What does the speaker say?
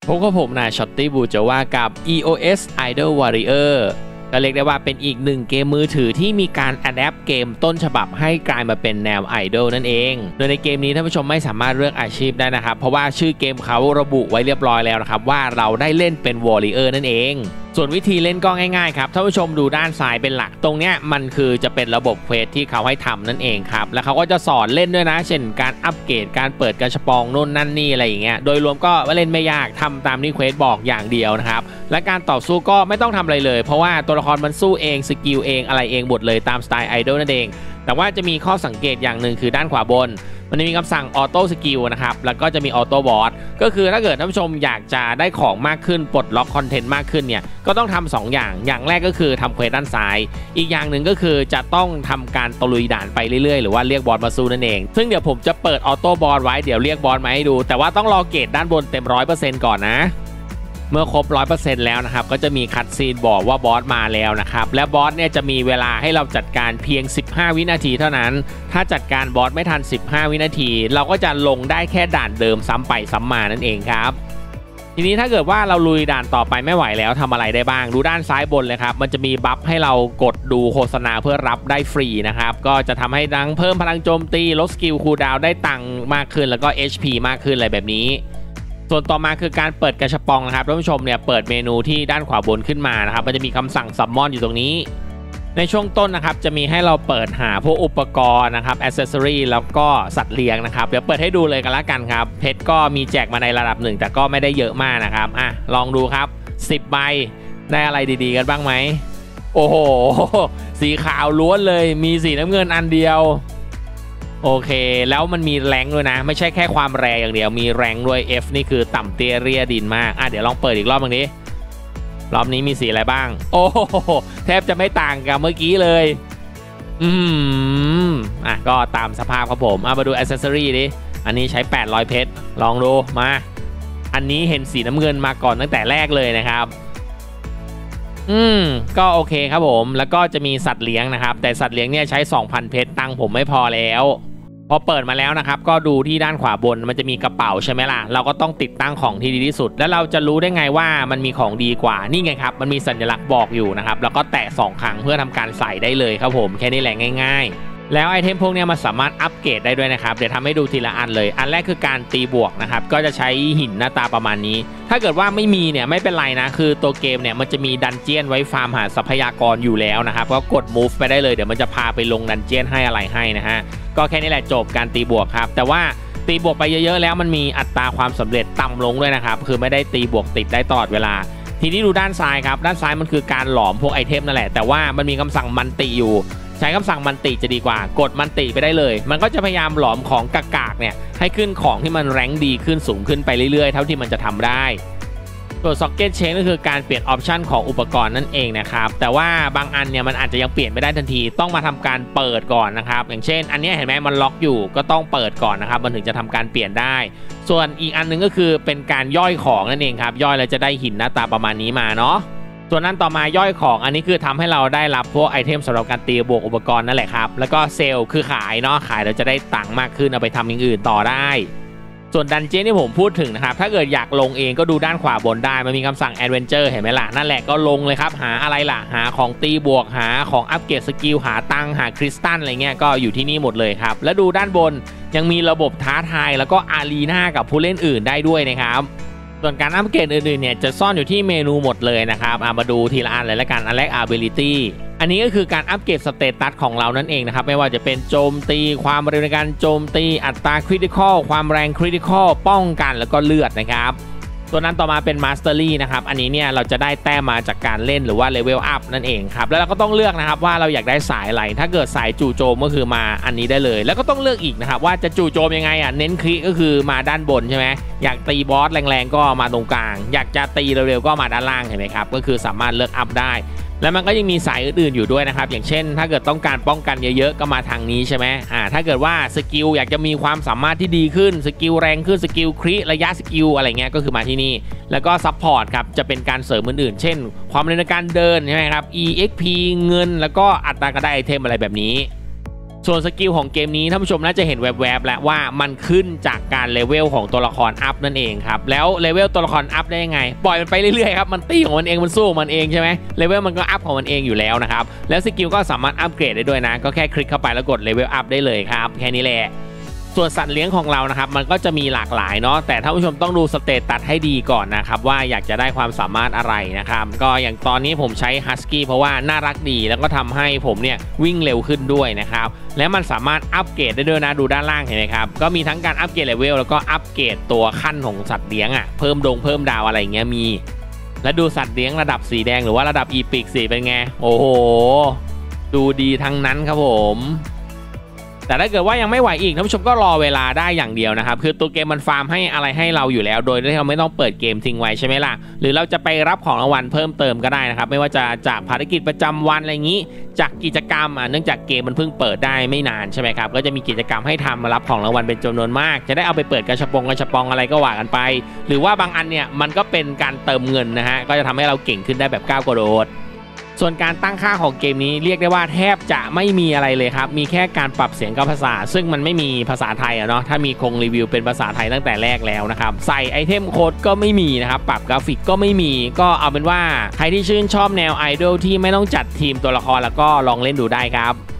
พบกับผมนายช็อตตี้บูจะว่ากับ EOS Idol Warrior ก็เรียกได้ว่าเป็นอีกหนึ่งเกมมือถือที่มีการอัดแอปเกมต้นฉบับให้กลายมาเป็นแนวไอดอลนั่นเองโดยในเกมนี้ท่านผู้ชมไม่สามารถเลือกอาชีพได้นะครับเพราะว่าชื่อเกมเขาระบุไว้เรียบร้อยแล้วนะครับว่าเราได้เล่นเป็น Warrior นั่นเองส่วนวิธีเล่นก็ง่ายๆครับท่านผู้ชมดูด้านซ้ายเป็นหลักตรงเนี้ยมันคือจะเป็นระบบเควสที่เขาให้ทำนั่นเองครับแล้วเขาก็จะสอนเล่นด้วยนะเช่นการอัปเกรดการเปิดกระชับนู่นนั่นนี่อะไรอย่างเงี้ยโดยรวมก็เล่นไม่ยากทำตามที่เควสบอกอย่างเดียวนะครับและการต่อสู้ก็ไม่ต้องทำอะไรเลยเพราะว่าตัวละครมันสู้เองสกิลเองอะไรเองหมดเลยตามสไตล์ไอดอลนั่นเองแต่ว่าจะมีข้อสังเกตอย่างหนึ่งคือด้านขวาบนมันจะมีคำสั่งออโต้สกิลนะครับแล้วก็จะมีออโต้บอสก็คือถ้าเกิดท่านผู้ชมอยากจะได้ของมากขึ้นปลดล็อกคอนเทนต์มากขึ้นเนี่ยก็ต้องทำ2อย่างแรกก็คือทำเควสด้านซ้ายอีกอย่างหนึ่งก็คือจะต้องทำการตะลุยด่านไปเรื่อยๆหรือว่าเรียกบอสมาสู้นั่นเองซึ่งเดี๋ยวผมจะเปิดออโต้บอสไว้เดี๋ยวเรียกบอสมาให้ดูแต่ว่าต้องรอเกรดด้านบนเต็ม 100% ก่อนนะเมื่อครบ 100% แล้วนะครับก็จะมีคัตซีนบอกว่าบอสมาแล้วนะครับและบอสเนี่ยจะมีเวลาให้เราจัดการเพียง15วินาทีเท่านั้นถ้าจัดการบอสไม่ทัน15วินาทีเราก็จะลงได้แค่ด่านเดิมซ้ำไปซ้ำมานั่นเองครับทีนี้ถ้าเกิดว่าเราลุยด่านต่อไปไม่ไหวแล้วทำอะไรได้บ้างดูด้านซ้ายบนเลยครับมันจะมีบัฟให้เรากดดูโฆษณาเพื่อรับได้ฟรีนะครับก็จะทำให้ดังเพิ่มพลังโจมตีลดสกิลคูลดาวน์ได้ตังค์มากขึ้นแล้วก็ HP มากขึ้นอะไรแบบนี้ส่วนต่อมาคือการเปิดกระชับนะครับท่านผู้ชมเนี่ยเปิดเมนูที่ด้านขวาบนขึ้นมานะครับมันจะมีคำสั่งซัมมอนอยู่ตรงนี้ในช่วงต้นนะครับจะมีให้เราเปิดหาพวกอุปกรณ์นะครับแอคเซสซอรี่แล้วก็สัตว์เลี้ยงนะครับเดี๋ยวเปิดให้ดูเลยกันละกันครับเพชรก็มีแจกมาในระดับหนึ่งแต่ก็ไม่ได้เยอะมากนะครับลองดูครับ10ใบได้อะไรดีๆกันบ้างไหมโอ้โหสีขาวล้วนเลยมีสีน้ำเงินอันเดียวโอเคแล้วมันมีแรงด้วยนะไม่ใช่แค่ความแรงอย่างเดียวมีแรงด้วย F นี่คือต่ำเตี้ยเรียดินมากเดี๋ยวลองเปิดอีกรอบนึงดิรอบนี้มีสีอะไรบ้างโอ้โหแทบจะไม่ต่างกับเมื่อกี้เลยก็ตามสภาพครับผมมาดูแอคเซสซอรี่ดิอันนี้ใช้800เพชรลองดูมาอันนี้เห็นสีน้ำเงินมาก่อนตั้งแต่แรกเลยนะครับก็โอเคครับผมแล้วก็จะมีสัตว์เลี้ยงนะครับแต่สัตว์เลี้ยงเนี่ยใช้ 2,000 เพชรตังค์ผมไม่พอแล้วพอเปิดมาแล้วนะครับก็ดูที่ด้านขวาบนมันจะมีกระเป๋าใช่ไหมล่ะเราก็ต้องติดตั้งของที่ดีที่สุดแล้วเราจะรู้ได้ไงว่ามันมีของดีกว่านี่ไงครับมันมีสัญลักษณ์บอกอยู่นะครับแล้วก็แตะ2ครั้งเพื่อทำการใส่ได้เลยครับผมแค่นี้แหละง่ายๆแล้วไอเทมพวกนี้มันสามารถอัปเกรดได้ด้วยนะครับเดี๋ยวทำให้ดูทีละอันเลยอันแรกคือการตีบวกนะครับก็จะใช้หินหน้าตาประมาณนี้ถ้าเกิดว่าไม่มีเนี่ยไม่เป็นไรนะคือตัวเกมเนี่ยมันจะมีดันเจียนไว้ฟาร์มหาทรัพยากรอยู่แล้วนะครับก็กด move ไปได้เลยเดี๋ยวมันจะพาไปลงดันเจียนให้อะไรให้นะฮะก็แค่นี้แหละจบการตีบวกครับแต่ว่าตีบวกไปเยอะๆแล้วมันมีอัตราความสำเร็จต่ำลงด้วยนะครับคือไม่ได้ตีบวกติดได้ตลอดเวลาทีนี้ดูด้านซ้ายครับด้านซ้ายมันคือการหลอมพวกไอเทมนั่นแหละแต่ว่ามันมีคำสั่งมันติอยู่ใช้คำสั่งมันติจะดีกว่ากดมันติไปได้เลยมันก็จะพยายามหลอมของกากๆเนี่ยให้ขึ้นของที่มันแรงดีขึ้นสูงขึ้นไปเรื่อยๆเท่าที่มันจะทำได้ตัว Socket Change ก็คือการเปลี่ยนออปชันของอุปกรณ์นั่นเองนะครับแต่ว่าบางอันเนี่ยมันอาจจะยังเปลี่ยนไม่ได้ทันทีต้องมาทำการเปิดก่อนนะครับอย่างเช่นอันนี้เห็นไหมมันล็อกอยู่ก็ต้องเปิดก่อนนะครับมันถึงจะทำการเปลี่ยนได้ส่วนอีกอันนึงก็คือเป็นการย่อยของนั่นเองครับย่อยแล้วจะได้หินหน้าตาประมาณนี้มาเนาะส่วนนั้นต่อมาย่อยของอันนี้คือทำให้เราได้รับพวกไอเทมสำหรับการตีบวกอุปกรณ์นั่นแหละครับแล้วก็เซลล์คือขายเนาะขายเราจะได้ตังค์มากขึ้นเอาไปทำอย่างอื่นต่อได้ส่วนดันเจี้ยนที่ผมพูดถึงนะครับถ้าเกิดอยากลงเองก็ดูด้านขวาบนได้มันมีคำสั่ง Adventure เห็นไหมล่ะนั่นแหละก็ลงเลยครับหาอะไรล่ะหาของตีบวกหาของอัปเกรดสกิลหาตังหาคริสตัลอะไรเงี้ยก็อยู่ที่นี่หมดเลยครับแล้วดูด้านบนยังมีระบบท้าทายแล้วก็อารีนากับผู้เล่นอื่นได้ด้วยนะครับส่วนการอัปเกรดอื่นๆเนี่ยจะซ่อนอยู่ที่เมนูหมดเลยนะครับมาดูทีละอันเลยละกันอันแรก Ability อันนี้ก็คือการอัปเกรดสเตตัสของเรานั่นเองนะครับไม่ว่าจะเป็นโจมตีความเร็วในการโจมตีอัตราคริติคอลความแรงคริติคอลป้องกันแล้วก็เลือดนะครับตัวนั้นต่อมาเป็น Mastery นะครับอันนี้เนี่ยเราจะได้แต้มมาจากการเล่นหรือว่าเลเวลอัพนั่นเองครับแล้วเราก็ต้องเลือกนะครับว่าเราอยากได้สายอะไรถ้าเกิดสายจู่โจมก็คือมาอันนี้ได้เลยแล้วก็ต้องเลือกอีกนะครับว่าจะจู่โจมยังไงเน้นคริก็คือมาด้านบนใช่ไหมอยากตีบอสแรงๆก็มาตรงกลางอยากจะตีเร็วๆก็มาด้านล่างเห็นไหมครับก็คือสามารถเลือกอัพได้แล้วมันก็ยังมีสายอื่นๆอยู่ด้วยนะครับอย่างเช่นถ้าเกิดต้องการป้องกันเยอะๆก็มาทางนี้ใช่ไหมถ้าเกิดว่าสกิลอยากจะมีความสามารถที่ดีขึ้นสกิลแรงขึ้นสกิลคริระยะสกิลอะไรเงี้ยก็คือมาที่นี่แล้วก็ซัพพอร์ตครับจะเป็นการเสริมอื่นๆเช่นความเร็วในการเดินใช่ไหมครับ EXP เงินแล้วก็อัตราการได้ไอเทมอะไรแบบนี้ส่วนสกิลของเกมนี้ท่านผู้ชมน่าจะเห็นแวบๆแล้วว่ามันขึ้นจากการเลเวลของตัวละครอัพนั่นเองครับแล้วเลเวลตัวละครอัพได้ยังไงปล่อยมันไปเรื่อยๆครับมันตีของมันเองมันสู้มันเองใช่ไหมเลเวลมันก็อัพของมันเองอยู่แล้วนะครับแล้วสกิลก็สามารถอัปเกรดได้ด้วยนะก็แค่คลิกเข้าไปแล้วกดเลเวลอัพได้เลยครับแค่นี้แหละส่วนสัตว์เลี้ยงของเรานะครับมันก็จะมีหลากหลายเนาะแต่ท่านผู้ชมต้องดูสเตตัสให้ดีก่อนนะครับว่าอยากจะได้ความสามารถอะไรนะครับก็อย่างตอนนี้ผมใช้ฮัสกี้เพราะว่าน่ารักดีแล้วก็ทำให้ผมเนี่ยวิ่งเร็วขึ้นด้วยนะครับและมันสามารถอัปเกรดได้ด้วยนะดูด้านล่างเห็นไหมครับก็มีทั้งการอัปเกรดเลเวลแล้วก็อัปเกรดตัวขั้นของสัตว์เลี้ยงอ่ะเพิ่มดาวอะไรเงี้ยมีและดูสัตว์เลี้ยงระดับสีแดงหรือว่าระดับอีพิกสีเป็นไงโอ้โหดูดีทั้งนั้นครับผมแต่ถ้าเกิดว่ายังไม่ไหวอีกท่านผู้ชมก็รอเวลาได้อย่างเดียวนะครับคือตัวเกมมันฟาร์มให้อะไรให้เราอยู่แล้วโดยที่เราไม่ต้องเปิดเกมทิ้งไว้ใช่ไหมล่ะหรือเราจะไปรับของรางวัลเพิ่มเติมก็ได้นะครับไม่ว่าจะจากภารกิจประจำวันอะไรอย่างนี้จากกิจกรรมเนื่องจากเกมมันเพิ่งเปิดได้ไม่นานใช่ไหมครับก็จะมีกิจกรรมให้ทำมารับของรางวัลเป็นจำนวนมากจะได้เอาไปเปิดกระชับปองอะไรก็ว่ากันไปหรือว่าบางอันเนี่ยมันก็เป็นการเติมเงินนะฮะก็จะทำให้เราเก่งขึ้นได้แบบก้าวกระโดดส่วนการตั้งค่าของเกมนี้เรียกได้ว่าแทบจะไม่มีอะไรเลยครับมีแค่การปรับเสียงกับภาษาซึ่งมันไม่มีภาษาไทยเนาะถ้ามีคงรีวิวเป็นภาษาไทยตั้งแต่แรกแล้วนะครับใส่ไอเทมโค้ดก็ไม่มีนะครับปรับกราฟิกก็ไม่มีก็เอาเป็นว่าใครที่ชื่นชอบแนวไอดอลที่ไม่ต้องจัดทีมตัวละครแล้วก็ลองเล่นดูได้ครับ